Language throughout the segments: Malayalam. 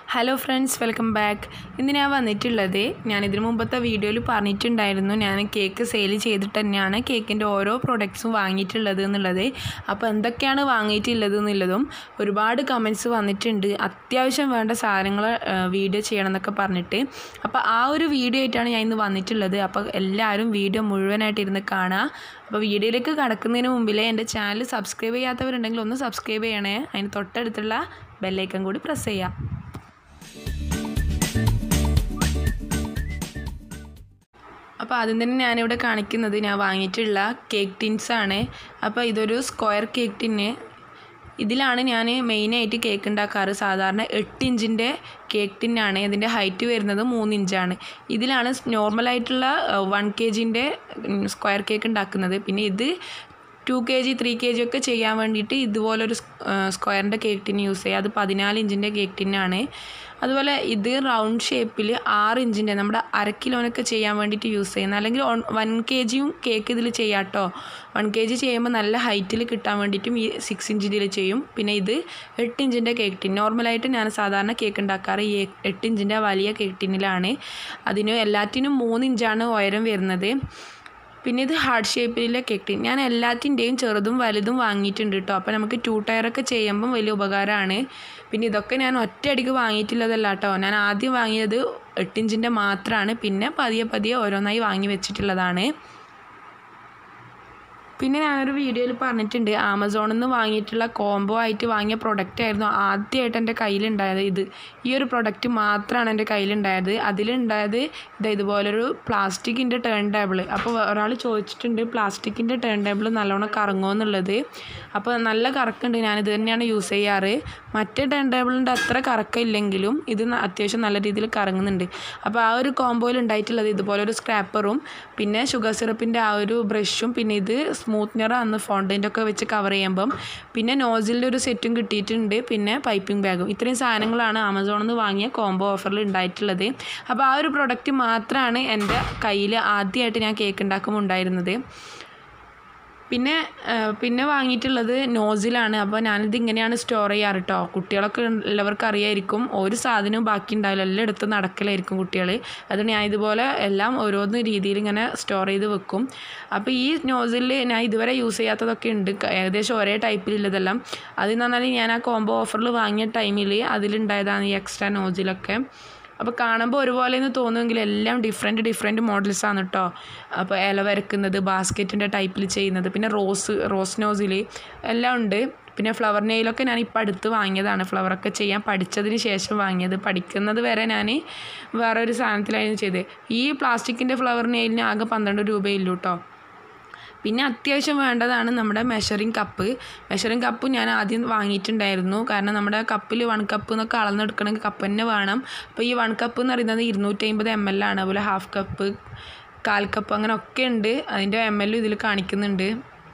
Hello friends, welcome back. ഇന്ന് ഞാൻ വന്നിട്ടുള്ളത്, ഞാൻ ഇതിനു മുമ്പത്തെ വീഡിയോയിൽ പറഞ്ഞിട്ടുണ്ടായിരുന്നു ഞാൻ കേക്ക് സെയിൽ ചെയ്തിട്ട് തന്നെയാണ് കേക്കിൻ്റെ ഓരോ പ്രൊഡക്ട്സും വാങ്ങിയിട്ടുള്ളത് എന്നുള്ളത്. അപ്പോൾ എന്തൊക്കെയാണ് വാങ്ങിയിട്ടുള്ളത് എന്നുള്ളതും ഒരുപാട് കമൻറ്റ്സ് വന്നിട്ടുണ്ട്, അത്യാവശ്യം വേണ്ട സാധനങ്ങൾ വീഡിയോ ചെയ്യണം എന്നൊക്കെ പറഞ്ഞിട്ട്. അപ്പോൾ ആ ഒരു വീഡിയോ ആയിട്ടാണ് ഞാൻ ഇന്ന് വന്നിട്ടുള്ളത്. അപ്പോൾ എല്ലാവരും വീഡിയോ മുഴുവനായിട്ട് ഇരുന്ന് കാണുക. അപ്പോൾ വീഡിയോയിലേക്ക് കടക്കുന്നതിന് മുമ്പിലേ എൻ്റെ ചാനൽ സബ്സ്ക്രൈബ് ചെയ്യാത്തവരുണ്ടെങ്കിൽ ഒന്ന് സബ്സ്ക്രൈബ് ചെയ്യണേ. അതിന് തൊട്ടടുത്തുള്ള ബെല്ലൈക്കൺ കൂടി പ്രസ് ചെയ്യാം. അപ്പോൾ ആദ്യം തന്നെ ഞാനിവിടെ കാണിക്കുന്നത് ഞാൻ വാങ്ങിയിട്ടുള്ള കേക്ക് ടിൻസാണ്. അപ്പോൾ ഇതൊരു സ്ക്വയർ കേക്ക് ടിന്ന്. ഇതിലാണ് ഞാൻ മെയിനായിട്ട് കേക്ക് ഉണ്ടാക്കാറ്. സാധാരണ 8 ഇഞ്ചിൻ്റെ കേക്ക് ടിന്നാണ്. ഇതിൻ്റെ ഹൈറ്റ് വരുന്നത് 3 ഇഞ്ചാണ്. ഇതിലാണ് നോർമലായിട്ടുള്ള 1 kg സ്ക്വയർ കേക്ക് ഉണ്ടാക്കുന്നത്. പിന്നെ ഇത് 2 kg 3 kg ഒക്കെ ചെയ്യാൻ വേണ്ടിയിട്ട് ഇതുപോലൊരു സ്ക്വയറിൻ്റെ കേക്ക് ടിൻ യൂസ് ചെയ്യുക. അത് 14 ഇഞ്ചിൻ്റെ കേക്ക് ടിന്നാണ്. അതുപോലെ ഇത് റൗണ്ട് ഷേപ്പിൽ 6 ഇഞ്ചിൻ്റെ നമ്മുടെ 1/2 കിലോനൊക്കെ ചെയ്യാൻ വേണ്ടിയിട്ട് യൂസ് ചെയ്യുന്നത്. അല്ലെങ്കിൽ 1 kg കേക്ക് ഇതിൽ ചെയ്യാം കേട്ടോ. 1 kg ചെയ്യുമ്പോൾ നല്ല ഹൈറ്റിൽ കിട്ടാൻ വേണ്ടിയിട്ടും ഈ 6 ഇഞ്ചിൽ ചെയ്യും. പിന്നെ ഇത് 8 ഇഞ്ചിൻ്റെ കേക്ക് ടിൻ. നോർമലായിട്ട് ഞാൻ സാധാരണ കേക്ക് ഉണ്ടാക്കാറ് ഈ 8 ഇഞ്ചിൻ്റെ വലിയ കേക്ക് ടിന്നിലാണ്. അതിന് എല്ലാറ്റിനും 3 ഇഞ്ചാണ് ഉയരം വരുന്നത്. പിന്നെ ഇത് ഹാർട്ട് ഷേപ്പിലെ കേക്ക് ടിൻ. ഞാൻ എല്ലാത്തിൻ്റെയും ചെറുതും വലുതും വാങ്ങിയിട്ടുണ്ട് കേട്ടോ. അപ്പോൾ നമുക്ക് 2 ടയറൊക്കെ ചെയ്യുമ്പം വലിയ ഉപകാരമാണ്. പിന്നെ ഇതൊക്കെ ഞാൻ ഒറ്റയടിക്ക് വാങ്ങിയിട്ടുള്ളതല്ല കേട്ടോ. ഞാൻ ആദ്യം വാങ്ങിയത് 8 ഇഞ്ചിൻ്റെ മാത്രമാണ്. പിന്നെ പതിയെ ഓരോന്നായി വാങ്ങി വെച്ചിട്ടുള്ളതാണ്. പിന്നെ ഞാനൊരു വീഡിയോയിൽ പറഞ്ഞിട്ടുണ്ട്, ആമസോണിൽ നിന്ന് വാങ്ങിയിട്ടുള്ള കോംബോ ആയിട്ട് വാങ്ങിയ പ്രൊഡക്റ്റ് ആയിരുന്നു ആദ്യമായിട്ട് എൻ്റെ കയ്യിലുണ്ടായത്. ഈ ഒരു പ്രൊഡക്റ്റ് മാത്രമാണ് എൻ്റെ കയ്യിലുണ്ടായത്. അതിലുണ്ടായത് ഇതുപോലൊരു പ്ലാസ്റ്റിക്കിൻ്റെ ടേൺ ടേബിൾ. അപ്പോൾ ഒരാൾ ചോദിച്ചിട്ടുണ്ട് പ്ലാസ്റ്റിക്കിൻ്റെ ടേൺ ടേബിൾ നല്ലോണം കറങ്ങുമോ എന്നുള്ളത്. അപ്പോൾ നല്ല കറക്കുണ്ട്. ഞാനിത് തന്നെയാണ് യൂസ് ചെയ്യാറ്. മറ്റേ ടേൺ ടേബിളിൻ്റെ അത്ര കറക്കമില്ലെങ്കിലും ഇത് അത്യാവശ്യം നല്ല രീതിയിൽ കറങ്ങുന്നുണ്ട്. അപ്പോൾ ആ ഒരു കോംബോയിൽ ഉണ്ടായിട്ടുള്ളത് ഇതുപോലൊരു സ്ക്രാപ്പറും പിന്നെ ഷുഗർ സിറപ്പിൻ്റെ ആ ഒരു ബ്രഷും പിന്നെ ഇത് സ്മൂത്ത്നർ അന്ന് ഫോണ്ടൻ്റൊക്കെ വെച്ച് കവർ ചെയ്യുമ്പം പിന്നെ നോസിലിൻ്റെ ഒരു സെറ്റും കിട്ടിയിട്ടുണ്ട്. പിന്നെ പൈപ്പിംഗ് ബാഗും. ഇത്രയും സാധനങ്ങളാണ് ആമസോണിൽ നിന്ന് വാങ്ങിയ കോംബോ ഓഫറിൽ ഉണ്ടായിട്ടുള്ളത്. അപ്പോൾ ആ ഒരു പ്രൊഡക്റ്റ് മാത്രമാണ് എൻ്റെ കയ്യിൽ ആദ്യമായിട്ട് ഞാൻ കേക്ക് ഉണ്ടാക്കുമ്പോൾ ഉണ്ടായിരുന്നത്. പിന്നെ വാങ്ങിയിട്ടുള്ളത് നോസിലാണ്. അപ്പോൾ ഞാനിത് ഇങ്ങനെയാണ് സ്റ്റോർ ചെയ്യാറ് കേട്ടോ. കുട്ടികളൊക്കെ ഉള്ളവർക്ക് അറിയായിരിക്കും, ഒരു സാധനവും ബാക്കി ഉണ്ടാവില്ല, എല്ലാം എടുത്ത് നടക്കലായിരിക്കും കുട്ടികൾ. അതുകൊണ്ട് ഞാൻ ഇതുപോലെ എല്ലാം ഓരോന്ന് രീതിയിൽ ഇങ്ങനെ സ്റ്റോർ ചെയ്ത് വെക്കും. അപ്പോൾ ഈ നോസിൽ ഞാൻ ഇതുവരെ യൂസ് ചെയ്യാത്തതൊക്കെ ഉണ്ട്, ഏകദേശം ഒരേ ടൈപ്പിലുള്ളതെല്ലാം. അതെന്ന് പറഞ്ഞാൽ ഞാൻ ആ കോംബോ ഓഫറിൽ വാങ്ങിയ ടൈമിൽ അതിലുണ്ടായതാണ് ഈ എക്സ്ട്രാ നോസിലൊക്കെ. അപ്പോൾ കാണുമ്പോൾ ഒരുപോലെ എന്ന് തോന്നുമെങ്കിൽ എല്ലാം ഡിഫറെൻറ്റ് മോഡൽസാണ് കേട്ടോ. അപ്പോൾ ഇല വരക്കുന്നത്, ബാസ്ക്കറ്റിൻ്റെ ടൈപ്പിൽ ചെയ്യുന്നത്, പിന്നെ റോസ് നോസിൽ എല്ലാം ഉണ്ട്. പിന്നെ ഫ്ലവർ നെയിലൊക്കെ ഞാൻ ഇപ്പോൾ അടുത്ത് വാങ്ങിയതാണ്. ഫ്ലവറൊക്കെ ചെയ്യാൻ പഠിച്ചതിന് ശേഷം വാങ്ങിയത്. പഠിക്കുന്നത് വരെ ഞാൻ വേറൊരു സാധനത്തിലായിരുന്നു ചെയ്തത്. ഈ പ്ലാസ്റ്റിക്കിൻ്റെ ഫ്ലവർ നെയിലിന് ആകെ 12 രൂപയുള്ളൂ കേട്ടോ. പിന്നെ അത്യാവശ്യം വേണ്ടതാണ് നമ്മുടെ മെഷറിംഗ് കപ്പ് ഞാൻ ആദ്യം വാങ്ങിയിട്ടുണ്ടായിരുന്നു. കാരണം നമ്മുടെ കപ്പിൽ 1 കപ്പ് എന്നൊക്കെ അളന്നെടുക്കണമെങ്കിൽ കപ്പ് തന്നെ വേണം. അപ്പോൾ ഈ 1 കപ്പ് എന്ന് പറയുന്നത് 250 ml ആണ്. അതുപോലെ 1/2 കപ്പ്, 1/4 കപ്പ് അങ്ങനെ ഒക്കെ ഉണ്ട്. അതിൻ്റെ ml ഇതിൽ കാണിക്കുന്നുണ്ട്.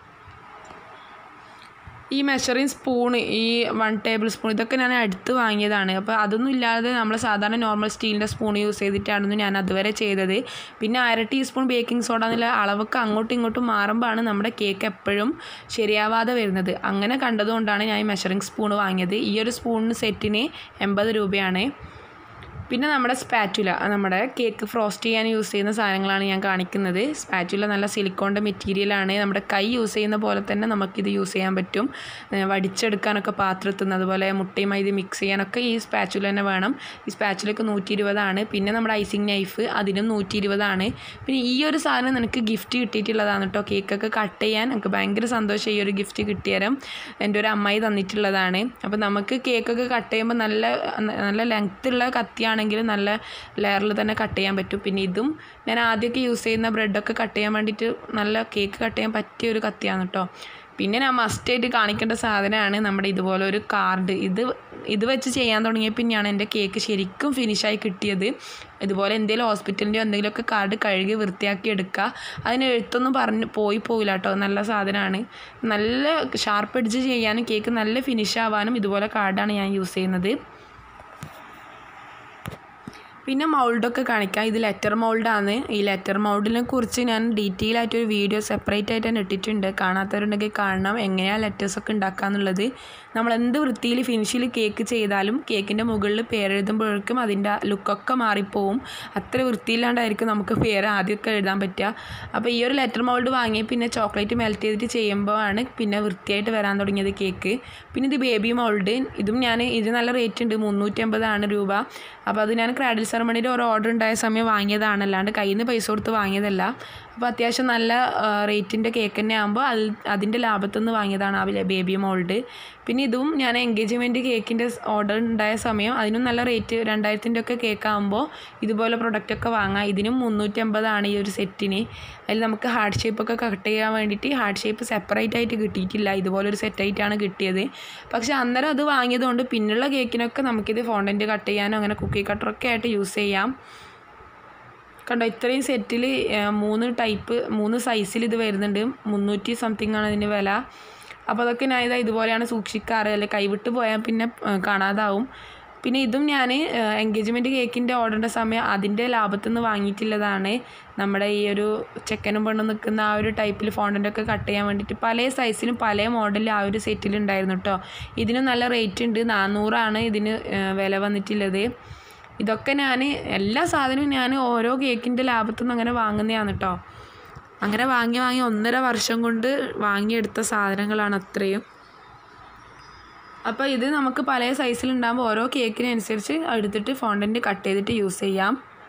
ഈ മെഷറിങ് സ്പൂണ്, ഈ 1 ടേബിൾ സ്പൂൺ ഇതൊക്കെ ഞാൻ അടുത്ത് വാങ്ങിയതാണ്. അപ്പോൾ അതൊന്നും ഇല്ലാതെ നമ്മൾ സാധാരണ നോർമൽ സ്റ്റീലിൻ്റെ സ്പൂൺ യൂസ് ചെയ്തിട്ടായിരുന്നു ഞാൻ അതുവരെ ചെയ്തത്. പിന്നെ 1/2 ടീസ്പൂൺ ബേക്കിംഗ് സോഡ എന്നുള്ള അളവൊക്കെ അങ്ങോട്ടും ഇങ്ങോട്ടും മാറുമ്പോഴാണ് നമ്മുടെ കേക്ക് എപ്പോഴും ശരിയാവാതെ വരുന്നത്. അങ്ങനെ കണ്ടതുകൊണ്ടാണ് ഞാൻ ഈ മെഷറിങ് സ്പൂൺ വാങ്ങിയത്. ഈ ഒരു സ്പൂണിന് സെറ്റിന് 80 രൂപയാണ്. പിന്നെ നമ്മുടെ സ്പാറ്റുല, നമ്മുടെ കേക്ക് ഫ്രോസ്റ്റ് ചെയ്യാൻ യൂസ് ചെയ്യുന്ന സാധനങ്ങളാണ് ഞാൻ കാണിക്കുന്നത്. സ്പാറ്റുല നല്ല സിലിക്കോണിൻ്റെ മെറ്റീരിയലാണ്. നമ്മുടെ കൈ യൂസ് ചെയ്യുന്ന പോലെ തന്നെ നമുക്കിത് യൂസ് ചെയ്യാൻ പറ്റും. വടിച്ചെടുക്കാനൊക്കെ പാത്രത്തിൽ നിന്ന്, അതുപോലെ മുട്ടയും മൈദ മിക്സ് ചെയ്യാനൊക്കെ ഈ സ്പാറ്റുല തന്നെ വേണം. ഈ സ്പാറ്റുലക്ക് 120 ആണ്. പിന്നെ നമ്മുടെ ഐസിങ് നൈഫ് അതിനും 120 ആണ്. പിന്നെ ഈ ഒരു സാധനം എനിക്ക് ഗിഫ്റ്റ് കിട്ടിയിട്ടുള്ളതാണ് കേട്ടോ. കേക്കൊക്കെ കട്ട് ചെയ്യാൻ എനിക്ക് ഭയങ്കര സന്തോഷം. ഈ ഒരു ഗിഫ്റ്റ് കിട്ടിയാലും എൻ്റെ ഒരു അമ്മായി തന്നിട്ടുള്ളതാണ്. അപ്പോൾ നമുക്ക് കേക്കൊക്കെ കട്ട് ചെയ്യുമ്പോൾ നല്ല ലെങ്ത്തുള്ള കത്തിയാണ് ആണെങ്കിൽ നല്ല ലെയറിൽ തന്നെ കട്ട് ചെയ്യാൻ പറ്റും. പിന്നെ ഇതും ഞാൻ ആദ്യമൊക്കെ യൂസ് ചെയ്യുന്ന ബ്രെഡൊക്കെ കട്ട് ചെയ്യാൻ വേണ്ടിയിട്ട് നല്ല കേക്ക് കട്ട് ചെയ്യാൻ പറ്റിയ ഒരു കത്തിയാണ് കേട്ടോ. പിന്നെ ഞാൻ മസ്റ്റായിട്ട് കാണിക്കേണ്ട സാധനമാണ് നമ്മുടെ ഇതുപോലെ ഒരു കാർഡ്. ഇത് വെച്ച് ചെയ്യാൻ തുടങ്ങിയ പിന്നെയാണ് എൻ്റെ കേക്ക് ശരിക്കും ഫിനിഷായി കിട്ടിയത്. ഇതുപോലെ എന്തെങ്കിലും ഹോസ്പിറ്റലിൻ്റെയോ എന്തെങ്കിലുമൊക്കെ കാർഡ് കഴുകി വൃത്തിയാക്കി എടുക്കുക. അതിന് എഴുത്തൊന്നും പോയില്ല കേട്ടോ. നല്ല സാധനമാണ്. നല്ല ഷാർപ്പ് എഡ്ജ് ചെയ്യാനും കേക്ക് നല്ല ഫിനിഷ് ആവാനും ഇതുപോലെ കാർഡാണ് ഞാൻ യൂസ് ചെയ്യുന്നത്. പിന്നെ മൗൾഡൊക്കെ കാണിക്കാം. ഇത് ലെറ്റർ മൗൾഡാണ്. ഈ ലെറ്റർ മൗൾഡിനെ കുറിച്ച് ഞാൻ ഡീറ്റെയിൽ ആയിട്ടൊരു വീഡിയോ സെപ്പറേറ്റ് ആയിട്ട് തന്നെ ഇട്ടിട്ടുണ്ട്. കാണാത്തവരുണ്ടെങ്കിൽ കാണണം എങ്ങനെയാണ് ലെറ്റേഴ്സൊക്കെ ഉണ്ടാക്കാന്നുള്ളത്. നമ്മൾ എന്ത് വൃത്തിയിൽ ഫിനിഷിൽ കേക്ക് ചെയ്താലും കേക്കിൻ്റെ മുകളിൽ പേരെഴുതുമ്പോഴേക്കും അതിൻ്റെ ലുക്കൊക്കെ മാറിപ്പോവും. അത്ര വൃത്തിയില്ലാണ്ടായിരിക്കും നമുക്ക് പേര് ആദ്യമൊക്കെ എഴുതാൻ പറ്റുക. അപ്പോൾ ഈ ഒരു ലെറ്റർ മൗൾഡ് വാങ്ങി പിന്നെ ചോക്ലേറ്റ് മെൽറ്റ് ചെയ്തിട്ട് ചെയ്യുമ്പോഴാണ് പിന്നെ വൃത്തിയായിട്ട് വരാൻ തുടങ്ങിയത് കേക്ക്. പിന്നെ ഇത് ബേബി മൗൾഡ്. ഇത് നല്ല റേറ്റ് ഉണ്ട്, 350 രൂപ. അപ്പോൾ അത് ഞാൻ ക്രാഡിൽ സെറമണിയുടെ ഒരു ഓർഡർ ഉണ്ടായ സമയം വാങ്ങിയതാണ്, അല്ലാണ്ട് കയ്യിൽ നിന്ന് പൈസ കൊടുത്ത് വാങ്ങിയതല്ല. അപ്പോൾ അത്യാവശ്യം നല്ല റേറ്റിൻ്റെ കേക്ക് തന്നെ ആകുമ്പോൾ അതിൻ്റെ ലാഭത്തു നിന്ന് വാങ്ങിയതാണ് ആ ബേബി മോൾഡ്. പിന്നെ ഇതും ഞാൻ എൻഗേജ്മെൻറ്റ് കേക്കിൻ്റെ ഓർഡർ ഉണ്ടായ സമയം അതിനും നല്ല റേറ്റ്, 2000-ൻ്റെ ഒക്കെ കേക്കാകുമ്പോൾ ഇതുപോലെ പ്രൊഡക്റ്റൊക്കെ വാങ്ങാം. ഇതിനും 350 ഈ ഒരു സെറ്റിന്. അതിൽ നമുക്ക് ഹാർട്ട് ഷേപ്പൊക്കെ കട്ട് ചെയ്യാൻ വേണ്ടിയിട്ട് ഹാർട്ട് ഷേപ്പ് സെപ്പറേറ്റ് ആയിട്ട് കിട്ടിയിട്ടില്ല, ഇതുപോലൊരു സെറ്റായിട്ടാണ് കിട്ടിയത്. പക്ഷേ അന്നേരം അത് വാങ്ങിയതുകൊണ്ട് പിന്നുള്ള കേക്കിനൊക്കെ നമുക്കിത് ഫോണ്ടൻറ്റ് കട്ട് ചെയ്യാനോ അങ്ങനെ കുക്കി കട്ടറൊക്കെ ആയിട്ട് യൂസ് ചെയ്യാം. കണ്ടോ, ഇത്രയും സെറ്റിൽ 3 സൈസിൽ ഇത് വരുന്നുണ്ട്. 300 സംതിങ് ആണ് ഇതിൻ്റെ വില. അപ്പോൾ അതൊക്കെ ഞാൻ ഇതുപോലെയാണ് സൂക്ഷിക്കാറ്, അല്ലെ കൈവിട്ട് പോയാൽ പിന്നെ കാണാതാവും. പിന്നെ ഇതും ഞാൻ എൻഗേജ്മെൻറ്റ് കേക്കിൻ്റെ ഓർഡറിൻ്റെ സമയം അതിൻ്റെ ലാഭത്തു നിന്ന് വാങ്ങിയിട്ടുള്ളതാണ്. നമ്മുടെ ഈ ഒരു ചെക്കനും പെണ്ണും നിൽക്കുന്ന ആ ഒരു ടൈപ്പിൽ ഫോണ്ടൻ്റൊക്കെ കട്ട് ചെയ്യാൻ വേണ്ടിയിട്ട് പല സൈസിലും പല മോഡലിൽ ആ ഒരു സെറ്റിലുണ്ടായിരുന്നു കേട്ടോ. ഇതിനും നല്ല റേറ്റ് ഉണ്ട്, 400 ഇതിന് വില വന്നിട്ടുള്ളത്. ഇതൊക്കെ എല്ലാ സാധനവും ഞാൻ ഓരോ കേക്കിൻ്റെ ലാഭത്തു നിന്ന് അങ്ങനെ വാങ്ങുന്നതാണ് കേട്ടോ. അങ്ങനെ വാങ്ങി 1.5 വർഷം കൊണ്ട് വാങ്ങിയെടുത്ത സാധനങ്ങളാണ് അത്രയും. അപ്പോൾ ഇത് നമുക്ക് പല സൈസിലുണ്ടാകുമ്പോൾ ഓരോ കേക്കിനനുസരിച്ച് എടുത്തിട്ട് ഫോണ്ടൻറ്റ് കട്ട് ചെയ്തിട്ട് യൂസ് ചെയ്യാം.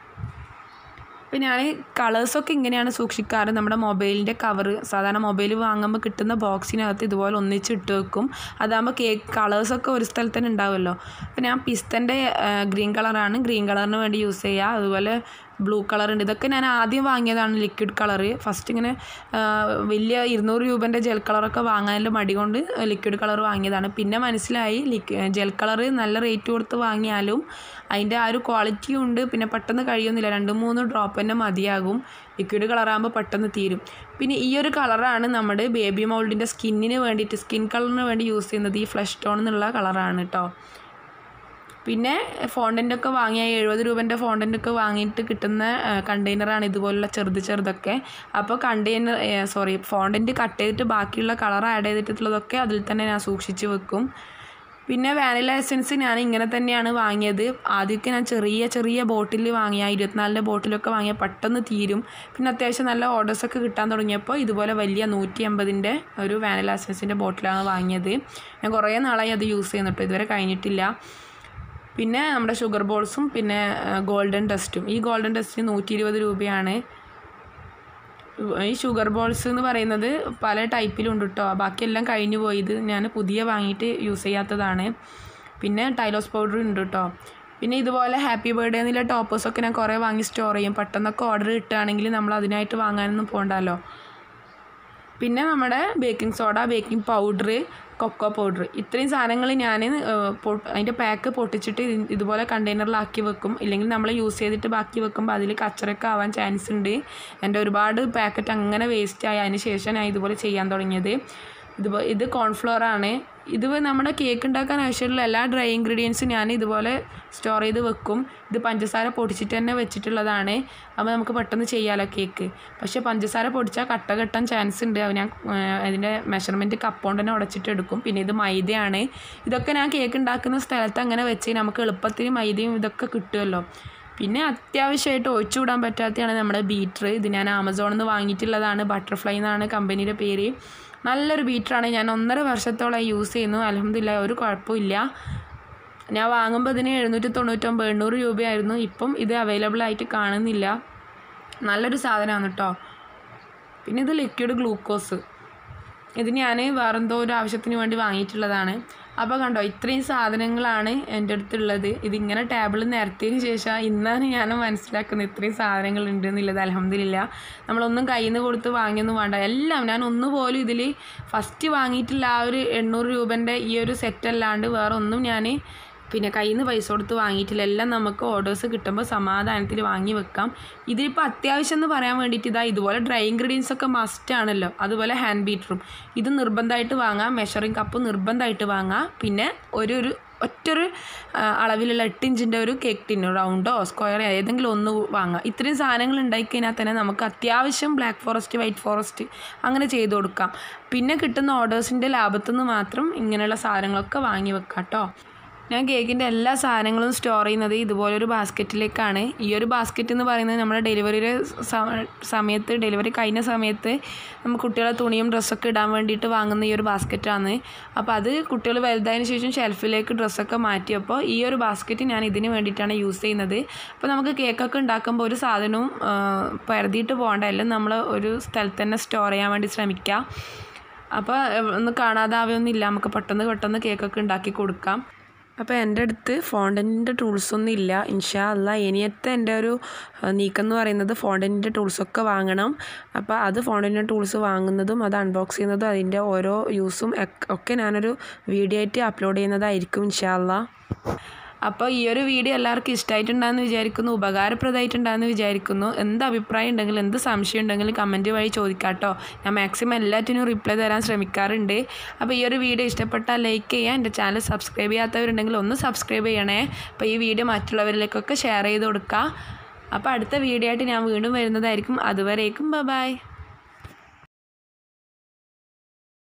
അപ്പോൾ ഞാൻ കളേഴ്സൊക്കെ ഇങ്ങനെയാണ് സൂക്ഷിക്കാറ്. നമ്മുടെ മൊബൈലിൻ്റെ കവറ് സാധാരണ മൊബൈൽ വാങ്ങുമ്പോൾ കിട്ടുന്ന ബോക്സിനകത്ത് ഇതുപോലെ ഒന്നിച്ച് ഇട്ട് വെക്കും. അതാകുമ്പോൾ കേക്ക് കളേഴ്സൊക്കെ ഒരു സ്ഥലത്ത് തന്നെ ഉണ്ടാവുമല്ലോ. അപ്പോൾ ഞാൻ പിസ്തൻ്റെ ഗ്രീൻ കളറാണ്, ഗ്രീൻ കളറിന് വേണ്ടി യൂസ് ചെയ്യുക. അതുപോലെ ബ്ലൂ കളറുണ്ട്. ഇതൊക്കെ ഞാൻ ആദ്യം വാങ്ങിയതാണ് ലിക്വിഡ് കളറ്. ഫസ്റ്റ് ഇങ്ങനെ വലിയ 200 രൂപേൻ്റെ ജെൽ കളറൊക്കെ വാങ്ങാനുള്ള മടി കൊണ്ട് ലിക്വിഡ് കളർ വാങ്ങിയതാണ്. പിന്നെ മനസ്സിലായി ജെൽ കളറ് നല്ല റേറ്റ് കൊടുത്ത് വാങ്ങിയാലും അതിൻ്റെ ആ ഒരു ക്വാളിറ്റിയും ഉണ്ട്, പിന്നെ പെട്ടെന്ന് കഴിയുന്നില്ല, 2-3 ഡ്രോപ്പ് തന്നെ മതിയാകും. ലിക്വിഡ് കളറാകുമ്പോൾ പെട്ടെന്ന് തീരും. പിന്നെ ഈ ഒരു കളറാണ് നമ്മുടെ ബേബി മൗൾഡിൻ്റെ സ്കിന്നിന് വേണ്ടിയിട്ട്, സ്കിൻ കളറിന് വേണ്ടി യൂസ് ചെയ്യുന്നത്. ഈ ഫ്ലഷ് ടോൺ എന്നുള്ള കളറാണ് കേട്ടോ. പിന്നെ ഫോണ്ടൻ്റൊക്കെ വാങ്ങിയാൽ 70 രൂപേൻ്റെ ഫോണ്ടൻ്റൊക്കെ വാങ്ങിയിട്ട് കിട്ടുന്ന കണ്ടെയ്നറാണ് ഇതുപോലുള്ള ചെറുതൊക്കെ. അപ്പോൾ ഫോണ്ടൻ്റ് കട്ട് ചെയ്തിട്ട് ബാക്കിയുള്ള കളർ ആഡ് ചെയ്തിട്ടുള്ളതൊക്കെ അതിൽ തന്നെ ഞാൻ സൂക്ഷിച്ച് വെക്കും. പിന്നെ വാനില എസൻസ് ഞാൻ ഇങ്ങനെ തന്നെയാണ് വാങ്ങിയത്. ആദ്യമൊക്കെ ഞാൻ ചെറിയ ബോട്ടിൽ വാങ്ങിയ 24-ൻ്റെ ബോട്ടിലൊക്കെ വാങ്ങിയാൽ പെട്ടെന്ന് തീരും. പിന്നെ അത്യാവശ്യം നല്ല ഓർഡേഴ്സൊക്കെ കിട്ടാൻ തുടങ്ങിയപ്പോൾ ഇതുപോലെ വലിയ 150-ൻ്റെ ഒരു വാനില എസൻസിൻ്റെ ബോട്ടിലാണ് വാങ്ങിയത്. ഞാൻ കുറേ നാളായി അത് യൂസ് ചെയ്യുന്നുട്ടോ, ഇതുവരെ കഴിഞ്ഞിട്ടില്ല. പിന്നെ നമ്മുടെ ഷുഗർ ബോൾസും പിന്നെ ഗോൾഡൻ ഡസ്റ്റും. ഈ ഗോൾഡൻ ഡസ്റ്റിന് 120 രൂപയാണ്. ഈ ഷുഗർ ബോൾസ് എന്ന് പറയുന്നത് പല ടൈപ്പിലുണ്ട് കേട്ടോ. ബാക്കിയെല്ലാം കഴിഞ്ഞു പോയത് ഞാൻ പുതിയ വാങ്ങിയിട്ട് യൂസ് ചെയ്യാത്തതാണ്. പിന്നെ ടൈലോസ് പൗഡർ ഉണ്ട് കേട്ടോ. പിന്നെ ഇതുപോലെ ഹാപ്പി ബർത്ത്ഡേ എന്നുള്ള ടോപ്പേഴ്സൊക്കെ ഞാൻ കുറേ വാങ്ങി സ്റ്റോർ ചെയ്യും. പെട്ടെന്നൊക്കെ ഓർഡർ കിട്ടുകയാണെങ്കിൽ നമ്മൾ അതിനായിട്ട് വാങ്ങാനൊന്നും പോകണ്ടല്ലോ. പിന്നെ നമ്മുടെ baking soda, baking powder, cocoa powder, ഇത്രയും സാധനങ്ങൾ ഞാൻ അതിൻ്റെ പാക്ക് പൊട്ടിച്ചിട്ട് ഇതുപോലെ കണ്ടെയ്നറിലാക്കി വെക്കും. ഇല്ലെങ്കിൽ നമ്മൾ യൂസ് ചെയ്തിട്ട് ബാക്കി വെക്കുമ്പോൾ അതിൽ കച്ചറൊക്കെ ആവാൻ ചാൻസ് ഉണ്ട്. എൻ്റെ ഒരുപാട് പാക്കറ്റ് അങ്ങനെ വേസ്റ്റായി. അതിന് ശേഷം ഞാൻ ഇതുപോലെ ചെയ്യാൻ തുടങ്ങിയത്. ഇത് കോൺഫ്ലോറാണ്. ഇത് നമ്മുടെ കേക്ക് ഉണ്ടാക്കാൻ ആവശ്യമുള്ള എല്ലാ ഡ്രൈ ഇൻഗ്രീഡിയൻസും ഞാൻ ഇതുപോലെ സ്റ്റോർ ചെയ്ത് വെക്കും. ഇത് പഞ്ചസാര പൊടിച്ചിട്ട് തന്നെ വെച്ചിട്ടുള്ളതാണ്. അപ്പോൾ നമുക്ക് പെട്ടെന്ന് ചെയ്യാമല്ലോ കേക്ക്. പക്ഷേ പഞ്ചസാര പൊടിച്ചാൽ കട്ട കെട്ടാൻ ചാൻസ് ഉണ്ട്. ഞാൻ അതിൻ്റെ മെഷർമെൻറ്റ് കപ്പോണ്ട് തന്നെ ഉടച്ചിട്ട് എടുക്കും. പിന്നെ ഇത് മൈദയാണ്. ഇതൊക്കെ ഞാൻ കേക്ക് ഉണ്ടാക്കുന്ന സ്ഥലത്ത് അങ്ങനെ വെച്ച് നമുക്ക് എളുപ്പത്തിന് മൈദയും ഇതൊക്കെ കിട്ടുമല്ലോ. പിന്നെ അത്യാവശ്യമായിട്ട് ഒഴിച്ചുവിടാൻ പറ്റാത്തതാണ് നമ്മുടെ ബീറ്റർ. ഇത് ഞാൻ ആമസോണിൽ നിന്ന് വാങ്ങിയിട്ടുള്ളതാണ്. ബട്ടർഫ്ലൈ എന്നാണ് കമ്പനിയുടെ പേര്. നല്ലൊരു ബീറ്ററാണ്. ഞാൻ 1.5 വർഷത്തോളം യൂസ് ചെയ്യുന്നു. അൽഹംദുലില്ലാഹ് ഒരു കുഴപ്പമില്ല. ഞാൻ വാങ്ങുമ്പോൾ ഇതിന് 799-800 രൂപയായിരുന്നു. ഇപ്പം ഇത് അവൈലബിൾ ആയിട്ട് കാണുന്നില്ല. നല്ലൊരു സാധനമാണ് കേട്ടോ. പിന്നെ ഇത് ലിക്വിഡ് ഗ്ലൂക്കോസ്. ഇത് ഞാൻ വേറെന്തോ ഒരു ആവശ്യത്തിന് വേണ്ടി വാങ്ങിയിട്ടുള്ളതാണ്. അപ്പോൾ കണ്ടോ, ഇത്രയും സാധനങ്ങളാണ് എൻ്റെ അടുത്തുള്ളത്. ഇതിങ്ങനെ ടേബിളിൽ നിരത്തിയതിന് ശേഷം ഇന്നാണ് ഞാൻ മനസ്സിലാക്കുന്നത് ഇത്രയും സാധനങ്ങളുണ്ട് എന്നുള്ളത്. അൽഹംദുലില്ലാഹ് നമ്മളൊന്നും കയ്യിൽ നിന്ന് കൊടുത്ത് വാങ്ങിയൊന്നും വേണ്ട. എല്ലാം ഞാൻ ഒന്നുപോലും ഇതിൽ ഫസ്റ്റ് വാങ്ങിയിട്ടുള്ള ആ ഒരു 800 രൂപേൻ്റെ ഈ ഒരു സെറ്റ് അല്ലാണ്ട് വേറെ ഒന്നും ഞാൻ പിന്നെ കയ്യിൽ നിന്ന് പൈസ കൊടുത്ത് വാങ്ങിയിട്ടില്ല. എല്ലാം നമുക്ക് ഓർഡേഴ്സ് കിട്ടുമ്പോൾ സമാധാനത്തിൽ വാങ്ങി വെക്കാം. ഇതിപ്പോൾ അത്യാവശ്യം എന്ന് പറയാൻ വേണ്ടിയിട്ട് ഇതുപോലെ ഡ്രൈ ഇൻഗ്രീഡിയൻസ് ഒക്കെ മസ്റ്റ് ആണല്ലോ. അതുപോലെ ഹാൻഡ് ബീറ്ററും ഇത് നിർബന്ധമായിട്ട് വാങ്ങാം. മെഷറിംഗ് കപ്പ് നിർബന്ധമായിട്ട് വാങ്ങാം. പിന്നെ ഒരു ഒറ്റൊരു അളവിലുള്ള 8 ഇഞ്ചിൻ്റെ ഒരു കേക്ക് ടിന്ന് റൗണ്ടോ സ്ക്വയറോ ഏതെങ്കിലും ഒന്ന് വാങ്ങാം. ഇത്രയും സാധനങ്ങൾ ഉണ്ടായിക്കഴിഞ്ഞാൽ തന്നെ നമുക്ക് അത്യാവശ്യം ബ്ലാക്ക് ഫോറസ്റ്റ് വൈറ്റ് ഫോറസ്റ്റ് അങ്ങനെ ചെയ്ത് കൊടുക്കാം. പിന്നെ കിട്ടുന്ന ഓർഡേഴ്സിൻ്റെ ലാഭത്തു നിന്ന് മാത്രം ഇങ്ങനെയുള്ള സാധനങ്ങളൊക്കെ വാങ്ങി വെക്കാം കേട്ടോ. ഞാൻ കേക്കിൻ്റെ എല്ലാ സാധനങ്ങളും സ്റ്റോർ ചെയ്യുന്നത് ഇതുപോലൊരു ബാസ്ക്കറ്റിലേക്കാണ്. ഈ ഒരു ബാസ്ക്കറ്റ് എന്ന് പറയുന്നത് നമ്മുടെ ഡെലിവറിയുടെ സമയത്ത് ഡെലിവറി കഴിഞ്ഞ സമയത്ത് നമ്മൾ കുട്ടികളെ തുണിയും ഡ്രസ്സൊക്കെ ഇടാൻ വേണ്ടിയിട്ട് വാങ്ങുന്ന ഈ ഒരു ബാസ്ക്കറ്റാണ്. അപ്പോൾ അത് കുട്ടികൾ വലുതായതിനു ശേഷം ഷെൽഫിലേക്ക് ഡ്രസ്സൊക്കെ മാറ്റിയപ്പോൾ ഈ ഒരു ബാസ്ക്കറ്റ് ഞാൻ ഇതിന് വേണ്ടിയിട്ടാണ് യൂസ് ചെയ്യുന്നത്. അപ്പോൾ നമുക്ക് കേക്കൊക്കെ ഉണ്ടാക്കുമ്പോൾ ഒരു സാധനവും പരതിയിട്ട് പോകണ്ട, എല്ലാം നമ്മൾ ഒരു സ്ഥലത്ത് തന്നെ സ്റ്റോർ ചെയ്യാൻ വേണ്ടി ശ്രമിക്കുക. അപ്പോൾ ഒന്ന് കാണാതാവുകയൊന്നുമില്ല, നമുക്ക് പെട്ടെന്ന് കേക്കൊക്കെ ഉണ്ടാക്കി കൊടുക്കാം. അപ്പോൾ എൻ്റെ അടുത്ത് ഫോണ്ടൻറ്റിൻ്റെ ടൂൾസൊന്നും ഇല്ല. ഇൻഷാ അല്ലാഹ് ഇനിയത്തെ എൻ്റെ ഒരു നീക്കം എന്ന് പറയുന്നത് ഫോണ്ടൻറ്റിൻ്റെ ടൂൾസൊക്കെ വാങ്ങണം. അപ്പോൾ അത് ഫോണ്ടൻറ്റിൻ്റെ ടൂൾസ് വാങ്ങുന്നതും അത് അൺബോക്സ് ചെയ്യുന്നതും അതിൻ്റെ ഓരോ യൂസും ഒക്കെ ഞാനൊരു വീഡിയോ ആയിട്ട് അപ്ലോഡ് ചെയ്യുന്നതായിരിക്കും ഇൻഷാ അല്ലാഹ്. അപ്പോൾ ഈ ഒരു വീഡിയോ എല്ലാവർക്കും ഇഷ്ടമായിട്ടുണ്ടാകുമെന്ന് വിചാരിക്കുന്നു, ഉപകാരപ്രദമായിട്ടുണ്ടാകുമെന്ന് വിചാരിക്കുന്നു. എന്ത് അഭിപ്രായം ഉണ്ടെങ്കിലും എന്ത് സംശയം ഉണ്ടെങ്കിലും കമൻറ്റ് വഴി ചോദിക്കാം കേട്ടോ. ഞാൻ മാക്സിമം എല്ലാറ്റിനും റിപ്ലൈ തരാൻ ശ്രമിക്കാറുണ്ട്. അപ്പോൾ ഈ ഒരു വീഡിയോ ഇഷ്ടപ്പെട്ടാൽ ലൈക്ക് ചെയ്യുക, എൻ്റെ ചാനൽ സബ്സ്ക്രൈബ് ചെയ്യാത്തവരുണ്ടെങ്കിൽ ഒന്ന് സബ്സ്ക്രൈബ് ചെയ്യണേ. അപ്പോൾ ഈ വീഡിയോ മറ്റുള്ളവരിലേക്കൊക്കെ ഷെയർ ചെയ്ത് കൊടുക്കുക. അപ്പോൾ അടുത്ത വീഡിയോ ആയിട്ട് ഞാൻ വീണ്ടും വരുന്നതായിരിക്കും. അതുവരേക്കും ബൈ.